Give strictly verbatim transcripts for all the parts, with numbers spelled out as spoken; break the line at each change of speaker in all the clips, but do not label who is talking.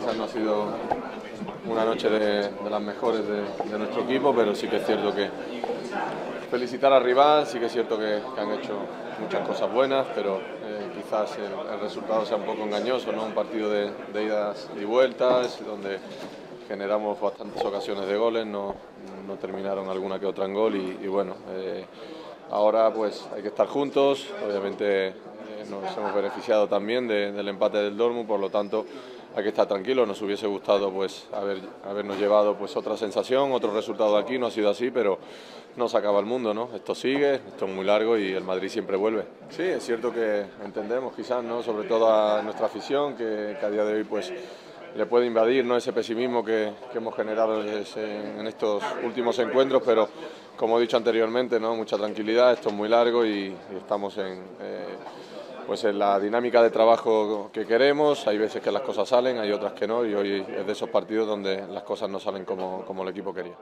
quizás no ha sido una noche de, de las mejores de, de nuestro equipo, pero sí que es cierto que felicitar al rival, sí que es cierto que, que han hecho muchas cosas buenas, pero eh, quizás el, el resultado sea un poco engañoso, ¿no? Un partido de, de idas y vueltas, donde generamos bastantes ocasiones de goles, no, no terminaron alguna que otra en gol y, y bueno, eh, ahora pues hay que estar juntos, obviamente eh, nos hemos beneficiado también de, del empate del Dortmund, por lo tanto hay que estar tranquilos. Nos hubiese gustado pues haber, habernos llevado pues otra sensación, otro resultado aquí, no ha sido así, pero no se acaba el mundo, ¿no? Esto sigue, esto es muy largo y el Madrid siempre vuelve. Sí, es cierto que entendemos quizás, ¿no? Sobre todo a nuestra afición, que, que a día de hoy pues le puede invadir, ¿no? Ese pesimismo que, que hemos generado ese, en estos últimos encuentros, pero como he dicho anteriormente, ¿no? Mucha tranquilidad, esto es muy largo y, y estamos en, eh, pues en la dinámica de trabajo que queremos. Hay veces que las cosas salen, hay otras que no, y hoy es de esos partidos donde las cosas no salen como, como el equipo quería.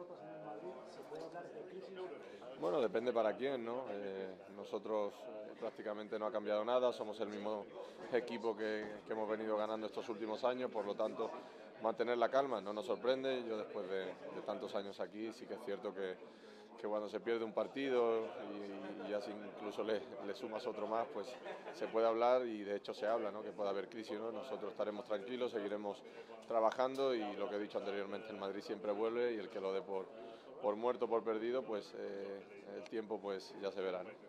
Bueno, depende para quién, ¿no? Eh, nosotros eh, prácticamente no ha cambiado nada, somos el mismo equipo que, que hemos venido ganando estos últimos años, por lo tanto, mantener la calma no nos sorprende. Yo después de, de tantos años aquí, sí que es cierto que, que cuando se pierde un partido y, y ya si incluso le, le sumas otro más, pues se puede hablar y de hecho se habla, ¿no? Que puede haber crisis, ¿no? Nosotros estaremos tranquilos, seguiremos trabajando y lo que he dicho anteriormente, el Madrid siempre vuelve y el que lo dé por por muerto, por perdido, pues eh, el tiempo pues ya se verá, ¿no?